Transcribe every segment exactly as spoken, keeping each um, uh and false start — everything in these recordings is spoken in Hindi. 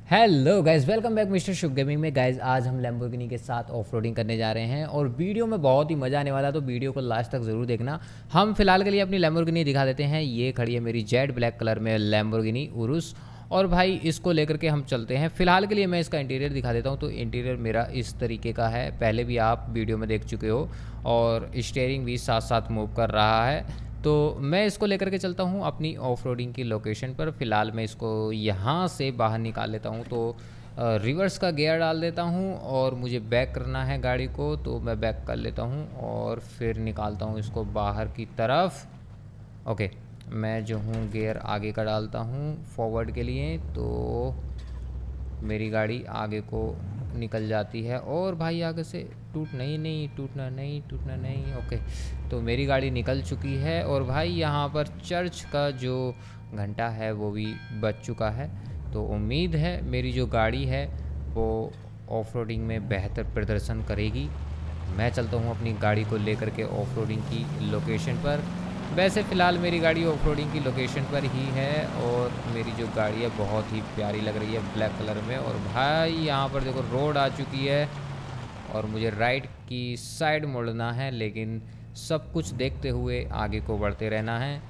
Hello guys, welcome back mister Shubh gaming में। गाइस आज हम लैम्बोर्गिनी के साथ ऑफ रोडिंग करने जा रहे हैं और वीडियो में बहुत ही मज़ा आने वाला है, तो वीडियो को लास्ट तक ज़रूर देखना। हम फिलहाल के लिए अपनी लैम्बोर्गिनी दिखा देते हैं। ये खड़ी है मेरी जेड ब्लैक कलर में लैम्बोर्गिनी उरुस, और भाई इसको लेकर के हम चलते हैं। फिलहाल के लिए मैं इसका इंटीरियर दिखा देता हूँ। तो इंटीरियर मेरा इस तरीके का है, पहले भी आप वीडियो में देख चुके हो, और स्टीयरिंग भी साथ साथ मूव कर रहा है। तो मैं इसको लेकर के चलता हूँ अपनी ऑफ रोडिंग की लोकेशन पर। फ़िलहाल मैं इसको यहाँ से बाहर निकाल लेता हूँ, तो रिवर्स का गियर डाल देता हूँ और मुझे बैक करना है गाड़ी को, तो मैं बैक कर लेता हूँ और फिर निकालता हूँ इसको बाहर की तरफ। ओके, मैं जो हूँ गियर आगे का डालता हूँ फॉरवर्ड के लिए, तो मेरी गाड़ी आगे को निकल जाती है। और भाई आगे से टूट नहीं नहीं टूटना नहीं टूटना नहीं ओके, तो मेरी गाड़ी निकल चुकी है। और भाई यहाँ पर चर्च का जो घंटा है वो भी बज चुका है, तो उम्मीद है मेरी जो गाड़ी है वो ऑफ रोडिंग में बेहतर प्रदर्शन करेगी। मैं चलता हूँ अपनी गाड़ी को लेकर के ऑफ रोडिंग की लोकेशन पर। वैसे फ़िलहाल मेरी गाड़ी ऑफ रोडिंग की लोकेशन पर ही है, और मेरी जो गाड़ी है बहुत ही प्यारी लग रही है ब्लैक कलर में। और भाई यहाँ पर देखो रोड आ चुकी है और मुझे राइट की साइड मुड़ना है, लेकिन सब कुछ देखते हुए आगे को बढ़ते रहना है।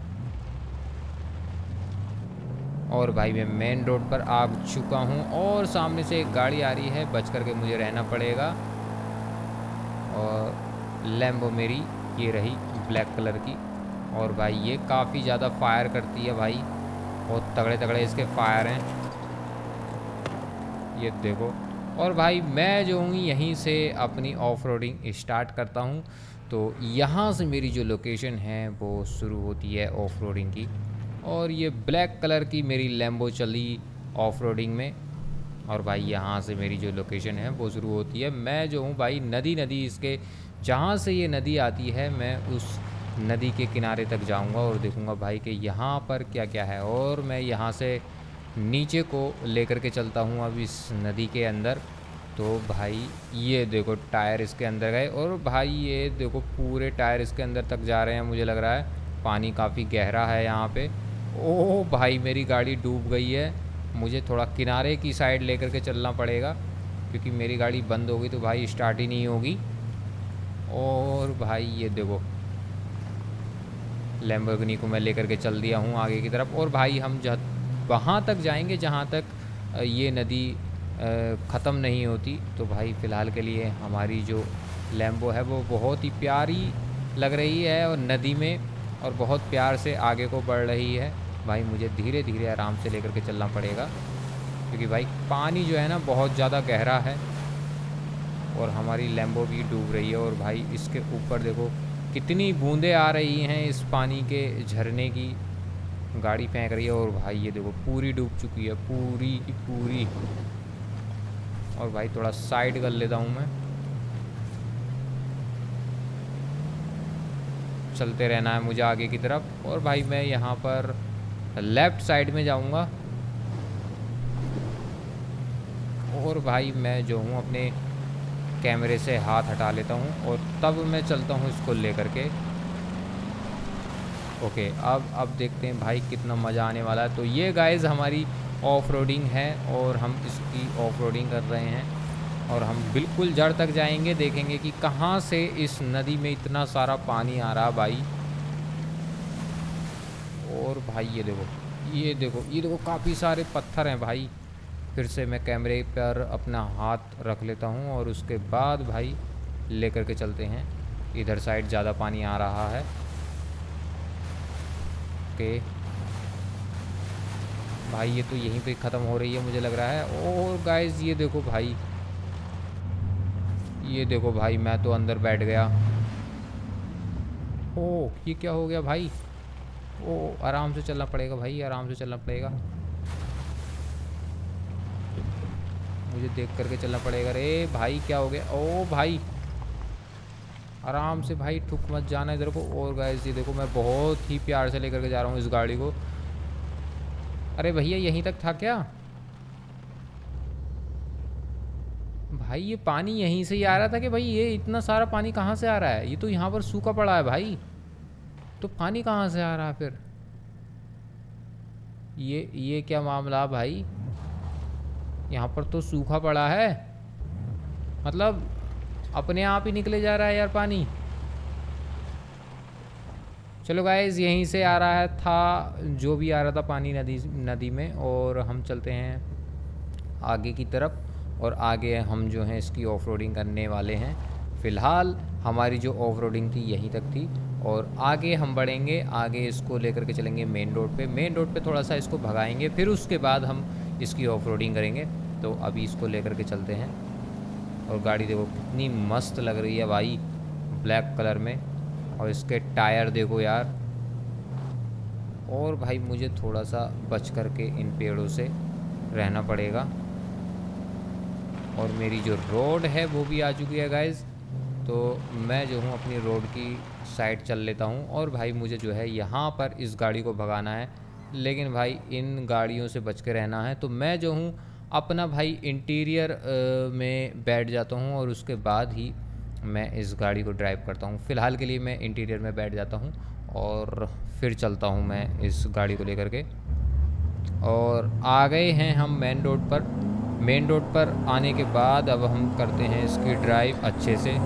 और भाई मैं मेन रोड पर आ चुका हूँ और सामने से एक गाड़ी आ रही है, बच करके मुझे रहना पड़ेगा। और लैम्बो मेरी ये रही ब्लैक कलर की, और भाई ये काफ़ी ज़्यादा फायर करती है भाई, बहुत तगड़े तगड़े इसके फायर हैं, ये देखो। और भाई मैं जो हूँ यहीं से अपनी ऑफ रोडिंग स्टार्ट करता हूँ। तो यहाँ से मेरी जो लोकेशन है वो शुरू होती है ऑफ रोडिंग की, और ये ब्लैक कलर की मेरी लैम्बो चली ऑफ रोडिंग में। और भाई यहाँ से मेरी जो लोकेशन है वो शुरू होती है। मैं जो हूँ भाई नदी नदी इसके जहाँ से ये नदी आती है, मैं उस नदी के किनारे तक जाऊँगा और देखूँगा भाई कि यहाँ पर क्या क्या है। और मैं यहाँ से नीचे को लेकर के चलता हूँ अब इस नदी के अंदर। तो भाई ये देखो टायर इसके अंदर गए, और भाई ये देखो पूरे टायर इसके अंदर तक जा रहे हैं। मुझे लग रहा है पानी काफ़ी गहरा है यहाँ पे। ओह भाई मेरी गाड़ी डूब गई है, मुझे थोड़ा किनारे की साइड लेकर के चलना पड़ेगा, क्योंकि मेरी गाड़ी बंद होगी तो भाई स्टार्ट ही नहीं होगी। और भाई ये देखो लैम्बोर्गिनी को मैं लेकर के चल दिया हूँ आगे की तरफ। और भाई हम जहाँ वहाँ तक जाएंगे जहाँ तक ये नदी ख़त्म नहीं होती। तो भाई फ़िलहाल के लिए हमारी जो लैम्बो है वो बहुत ही प्यारी लग रही है और नदी में, और बहुत प्यार से आगे को बढ़ रही है। भाई मुझे धीरे धीरे आराम से लेकर के चलना पड़ेगा, क्योंकि भाई पानी जो है ना बहुत ज़्यादा गहरा है और हमारी लैम्बो भी डूब रही है। और भाई इसके ऊपर देखो कितनी बूंदें आ रही हैं इस पानी के झरने की, गाड़ी फेंक रही है। और भाई ये देखो पूरी डूब चुकी है, पूरी की पूरी। और भाई थोड़ा साइड कर लेता हूँ मैं, चलते रहना है मुझे आगे की तरफ। और भाई मैं यहाँ पर लेफ़्ट साइड में जाऊँगा, और भाई मैं जो हूँ अपने कैमरे से हाथ हटा लेता हूँ और तब मैं चलता हूँ इसको लेकर के। ओके, अब अब देखते हैं भाई कितना मज़ा आने वाला है। तो ये गाइज़ हमारी ऑफ रोडिंग है और हम इसकी ऑफ रोडिंग कर रहे हैं, और हम बिल्कुल जड़ तक जाएंगे, देखेंगे कि कहाँ से इस नदी में इतना सारा पानी आ रहा भाई। और भाई ये देखो ये देखो ये देखो काफ़ी सारे पत्थर हैं भाई। फिर से मैं कैमरे पर अपना हाथ रख लेता हूँ और उसके बाद भाई लेकर के चलते हैं। इधर साइड ज़्यादा पानी आ रहा है। ओके भाई ये तो यहीं पे ख़त्म हो रही है मुझे लग रहा है। और गाइस ये देखो भाई ये देखो भाई मैं तो अंदर बैठ गया। ओह ये क्या हो गया भाई। ओह आराम से चलना पड़ेगा भाई, आराम से चलना पड़ेगा, मुझे देख करके चलना पड़ेगा। रे भाई क्या हो गया। ओ भाई आराम से भाई, ठुक मत जाना इधर को। और गाइस ये देखो मैं बहुत ही प्यार से लेकर के जा रहा हूँ इस गाड़ी को। अरे भैया यहीं तक था क्या भाई, ये पानी यहीं से ही आ रहा था कि भाई ये इतना सारा पानी कहाँ से आ रहा है। ये तो यहाँ पर सूखा पड़ा है भाई, तो पानी कहाँ से आ रहा है फिर। ये ये क्या मामला भाई। यहाँ पर तो सूखा पड़ा है, मतलब अपने आप ही निकले जा रहा है यार पानी। चलो गाइस, यहीं से आ रहा है था जो भी आ रहा था पानी नदी नदी में, और हम चलते हैं आगे की तरफ। और आगे हम जो है इसकी ऑफ रोडिंग करने वाले हैं। फ़िलहाल हमारी जो ऑफ रोडिंग थी यहीं तक थी, और आगे हम बढ़ेंगे, आगे इसको लेकर के चलेंगे मेन रोड पे। मेन रोड पे थोड़ा सा इसको भगाएंगे, फिर उसके बाद हम इसकी ऑफ रोडिंग करेंगे। तो अभी इसको लेकर के चलते हैं। और गाड़ी देखो कितनी मस्त लग रही है भाई, ब्लैक कलर में, और इसके टायर देखो यार। और भाई मुझे थोड़ा सा बच कर के इन पेड़ों से रहना पड़ेगा। और मेरी जो रोड है वो भी आ चुकी है गाइज़, तो मैं जो हूँ अपनी रोड की साइड चल लेता हूँ। और भाई मुझे जो है यहाँ पर इस गाड़ी को भगाना है, लेकिन भाई इन गाड़ियों से बच के रहना है। तो मैं जो हूँ अपना भाई इंटीरियर में बैठ जाता हूँ, और उसके बाद ही मैं इस गाड़ी को ड्राइव करता हूँ। फ़िलहाल के लिए मैं इंटीरियर में बैठ जाता हूँ, और फिर चलता हूँ मैं इस गाड़ी को लेकर के। और आ गए हैं हम मेन रोड पर। मेन रोड पर आने के बाद अब हम करते हैं इसकी ड्राइव अच्छे से।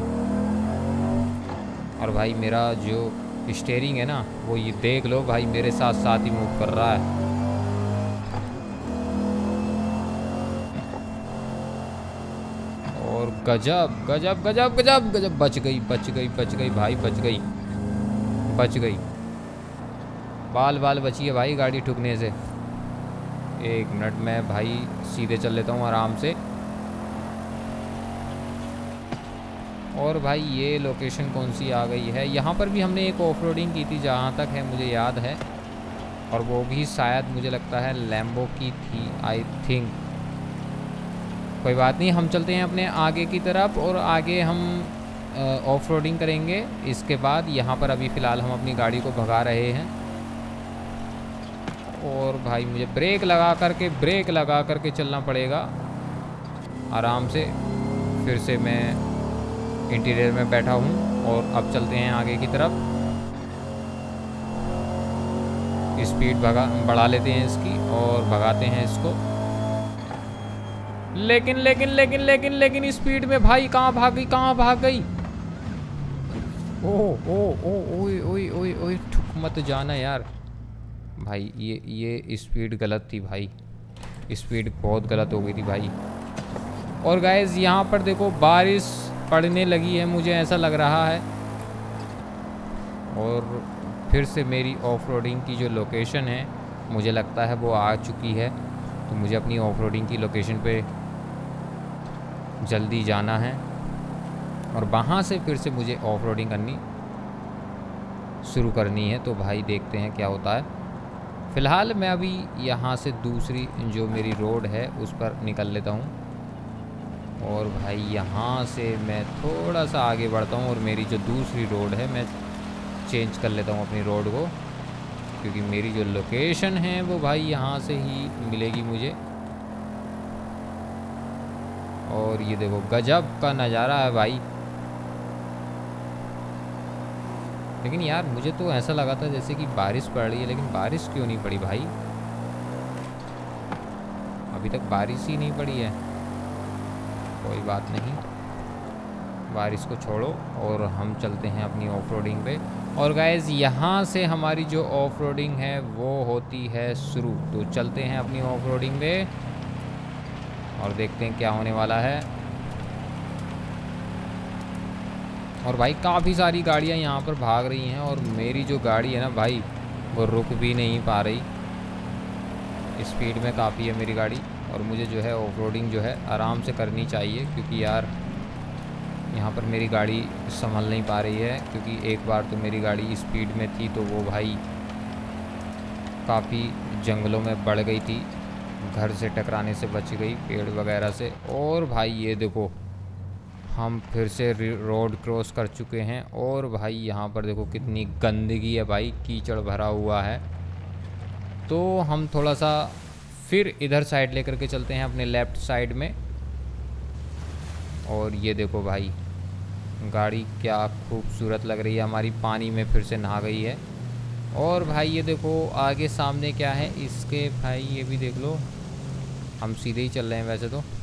और भाई मेरा जो स्टीयरिंग है ना, वो ये देख लो भाई मेरे साथ साथ ही मूव कर रहा है। और गजब गजब गजब गजब गजब, बच गई बच गई बच गई भाई, बच गई बच गई, बाल बाल बची है भाई गाड़ी ठुकने से। एक मिनट में भाई सीधे चल लेता हूँ आराम से। और भाई ये लोकेशन कौन सी आ गई है, यहाँ पर भी हमने एक ऑफ रोडिंग की थी जहाँ तक है मुझे याद है, और वो भी शायद मुझे लगता है लैम्बो की थी आई थिंक। कोई बात नहीं, हम चलते हैं अपने आगे की तरफ, और आगे हम ऑफ रोडिंग करेंगे इसके बाद। यहाँ पर अभी फ़िलहाल हम अपनी गाड़ी को भगा रहे हैं। और भाई मुझे ब्रेक लगा करके ब्रेक लगा करके चलना पड़ेगा आराम से। फिर से मैं इंटीरियर में बैठा हूँ, और अब चलते हैं आगे की तरफ। स्पीड भगा बढ़ा लेते हैं इसकी, और भगाते हैं इसको। लेकिन लेकिन लेकिन लेकिन लेकिन स्पीड में भाई कहाँ भाग गई कहाँ भाग गई। ओ ओ ओ ओए ओए ओए ओए, ठुक मत जाना यार भाई। ये ये स्पीड गलत थी भाई, स्पीड बहुत गलत हो गई थी भाई। और गाइस यहाँ पर देखो बारिश पड़ने लगी है, मुझे ऐसा लग रहा है। और फिर से मेरी ऑफ रोडिंग की जो लोकेशन है मुझे लगता है वो आ चुकी है। तो मुझे अपनी ऑफ रोडिंग की लोकेशन पे जल्दी जाना है, और वहाँ से फिर से मुझे ऑफ रोडिंग करनी शुरू करनी है। तो भाई देखते हैं क्या होता है। फ़िलहाल मैं अभी यहाँ से दूसरी जो मेरी रोड है उस पर निकल लेता हूँ। और भाई यहाँ से मैं थोड़ा सा आगे बढ़ता हूँ, और मेरी जो दूसरी रोड है मैं चेंज कर लेता हूँ अपनी रोड को, क्योंकि मेरी जो लोकेशन है वो भाई यहाँ से ही मिलेगी मुझे। और ये देखो गजब का नज़ारा है भाई। लेकिन यार मुझे तो ऐसा लगा था जैसे कि बारिश पड़ रही है, लेकिन बारिश क्यों नहीं पड़ी भाई, अभी तक बारिश ही नहीं पड़ी है। कोई बात नहीं, बारिश को छोड़ो, और हम चलते हैं अपनी ऑफ रोडिंग पे। और गाइज़ यहाँ से हमारी जो ऑफ रोडिंग है वो होती है शुरू। तो चलते हैं अपनी ऑफ रोडिंग पे, और देखते हैं क्या होने वाला है। और भाई काफ़ी सारी गाड़ियाँ यहाँ पर भाग रही हैं, और मेरी जो गाड़ी है ना भाई वो रुक भी नहीं पा रही, स्पीड में काफ़ी है मेरी गाड़ी। और मुझे जो है ऑफ रोडिंग जो है आराम से करनी चाहिए, क्योंकि यार यहाँ पर मेरी गाड़ी संभल नहीं पा रही है। क्योंकि एक बार तो मेरी गाड़ी स्पीड में थी तो वो भाई काफ़ी जंगलों में बढ़ गई थी, घर से टकराने से बच गई, पेड़ वगैरह से। और भाई ये देखो हम फिर से रोड क्रॉस कर चुके हैं, और भाई यहाँ पर देखो कितनी गंदगी है भाई, कीचड़ भरा हुआ है। तो हम थोड़ा सा फिर इधर साइड लेकर के चलते हैं अपने लेफ़्ट साइड में। और ये देखो भाई गाड़ी क्या खूबसूरत लग रही है हमारी, पानी में फिर से नहा गई है। और भाई ये देखो आगे सामने क्या है इसके, भाई ये भी देख लो, हम सीधे ही चल रहे हैं वैसे तो।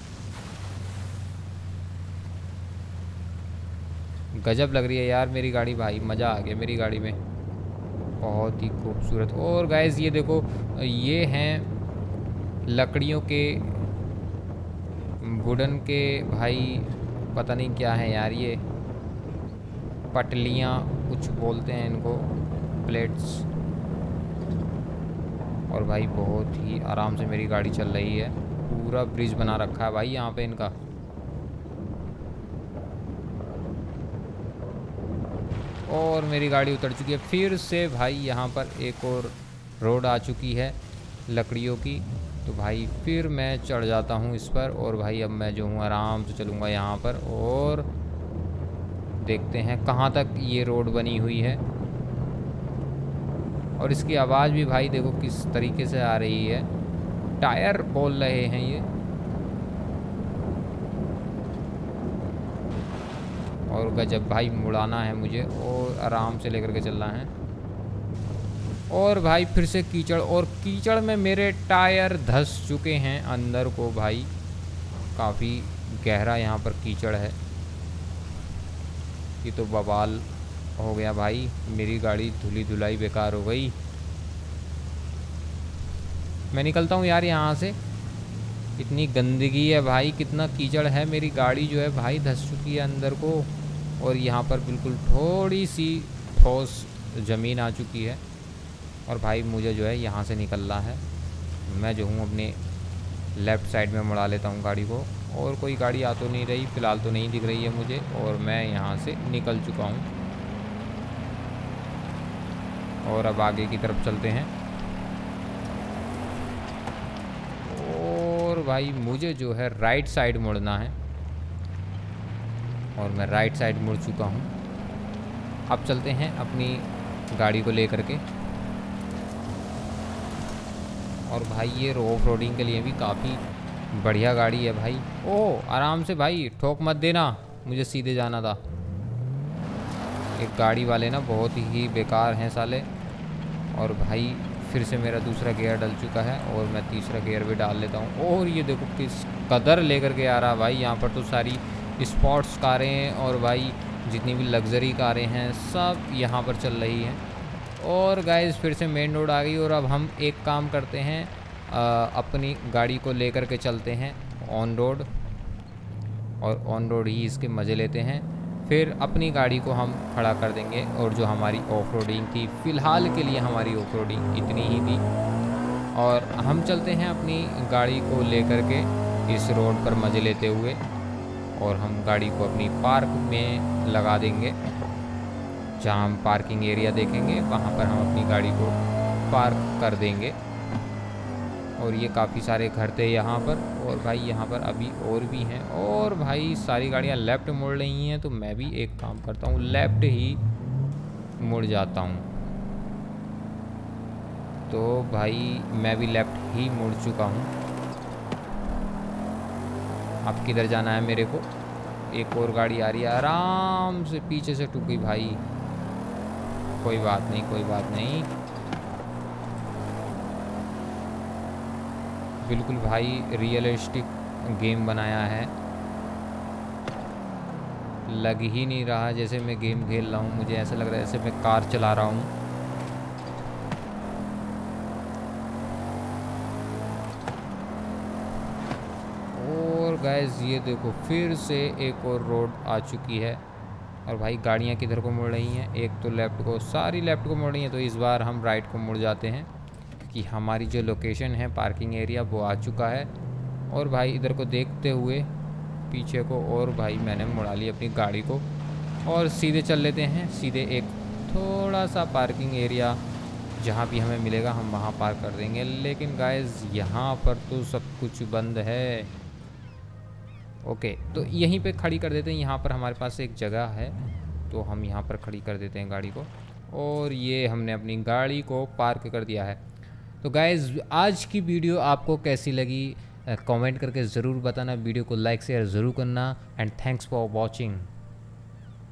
गजब लग रही है यार मेरी गाड़ी भाई, मज़ा आ गया मेरी गाड़ी में, बहुत ही खूबसूरत। और गाइस ये देखो, ये हैं लकड़ियों के, वुडन के भाई, पता नहीं क्या है यार, ये पटलियाँ कुछ बोलते हैं इनको, प्लेट्स। और भाई बहुत ही आराम से मेरी गाड़ी चल रही है, पूरा ब्रिज बना रखा है भाई यहाँ पे इनका। और मेरी गाड़ी उतर चुकी है फिर से भाई, यहाँ पर एक और रोड आ चुकी है लकड़ियों की। तो भाई फिर मैं चढ़ जाता हूँ इस पर, और भाई अब मैं जो हूँ आराम से चलूँगा यहाँ पर, और देखते हैं कहाँ तक ये रोड बनी हुई है। और इसकी आवाज़ भी भाई देखो किस तरीके से आ रही है, टायर बोल रहे हैं ये। और गजब भाई, मुड़ाना है मुझे और आराम से लेकर के चलना है। और भाई फिर से कीचड़, और कीचड़ में मेरे टायर धंस चुके हैं अंदर को भाई, काफ़ी गहरा यहाँ पर कीचड़ है। ये तो बवाल हो गया भाई, मेरी गाड़ी धुली धुलाई बेकार हो गई। मैं निकलता हूँ यार यहाँ से, इतनी गंदगी है भाई, कितना कीचड़ है, मेरी गाड़ी जो है भाई धंस चुकी है अंदर को। और यहाँ पर बिल्कुल थोड़ी सी ठोस ज़मीन आ चुकी है। और भाई मुझे जो है यहाँ से निकलना है, मैं जो हूँ अपने लेफ़्ट साइड में मुड़ा लेता हूँ गाड़ी को। और कोई गाड़ी आ तो नहीं रही फ़िलहाल, तो नहीं दिख रही है मुझे, और मैं यहाँ से निकल चुका हूँ। और अब आगे की तरफ चलते हैं। और भाई मुझे जो है राइट साइड मुड़ना है, और मैं राइट साइड मुड़ चुका हूँ। अब चलते हैं अपनी गाड़ी को लेकर के। और भाई ये ऑफ रोडिंग के लिए भी काफ़ी बढ़िया गाड़ी है भाई। ओह आराम से भाई, ठोक मत देना, मुझे सीधे जाना था। एक गाड़ी वाले ना बहुत ही बेकार हैं साले। और भाई फिर से मेरा दूसरा गियर डल चुका है, और मैं तीसरा गियर भी डाल लेता हूँ। और ये देखो किस कदर लेकर के आ रहा भाई, यहाँ पर तो सारी स्पोर्ट्स कारें और भाई जितनी भी लग्जरी कारें हैं सब यहाँ पर चल रही हैं। और गाइस फिर से मेन रोड आ गई, और अब हम एक काम करते हैं, आ, अपनी गाड़ी को लेकर के चलते हैं ऑन रोड, और ऑन रोड ही इसके मज़े लेते हैं। फिर अपनी गाड़ी को हम खड़ा कर देंगे, और जो हमारी ऑफ रोडिंग थी फ़िलहाल के लिए, हमारी ऑफ रोडिंग इतनी ही थी। और हम चलते हैं अपनी गाड़ी को लेकर के इस रोड पर मज़े लेते हुए, और हम गाड़ी को अपनी पार्क में लगा देंगे। जहाँ हम पार्किंग एरिया देखेंगे वहाँ पर हम अपनी गाड़ी को पार्क कर देंगे। और ये काफ़ी सारे घर थे यहाँ पर, और भाई यहाँ पर अभी और भी हैं। और भाई सारी गाड़ियाँ लेफ़्ट मुड़ रही हैं, तो मैं भी एक काम करता हूँ, लेफ़्ट ही मुड़ जाता हूँ। तो भाई मैं भी लेफ़्ट ही मुड़ चुका हूँ। अब किधर जाना है मेरे को? एक और गाड़ी आ रही है, आराम से पीछे से टूकी भाई, कोई बात नहीं कोई बात नहीं। बिल्कुल भाई रियलिस्टिक गेम बनाया है, लग ही नहीं रहा जैसे मैं गेम खेल रहा हूँ, मुझे ऐसा लग रहा है जैसे मैं कार चला रहा हूँ। और गाइस ये देखो फिर से एक और रोड आ चुकी है, और भाई गाड़ियाँ किधर को मुड़ रही हैं? एक तो लेफ़्ट को, सारी लेफ़्ट को मुड़ रही हैं। तो इस बार हम राइट को मुड़ जाते हैं, कि हमारी जो लोकेशन है पार्किंग एरिया वो आ चुका है। और भाई इधर को देखते हुए पीछे को, और भाई मैंने मुड़ा ली अपनी गाड़ी को, और सीधे चल लेते हैं। सीधे एक थोड़ा सा पार्किंग एरिया जहाँ भी हमें मिलेगा हम वहाँ पार्क कर देंगे। लेकिन गाइस यहाँ पर तो सब कुछ बंद है। ओके तो यहीं पे खड़ी कर देते हैं, यहाँ पर हमारे पास एक जगह है, तो हम यहाँ पर खड़ी कर देते हैं गाड़ी को। और ये हमने अपनी गाड़ी को पार्क कर दिया है। तो गाइज़ आज की वीडियो आपको कैसी लगी कमेंट करके ज़रूर बताना, वीडियो को लाइक शेयर ज़रूर करना, एंड थैंक्स फॉर वॉचिंग।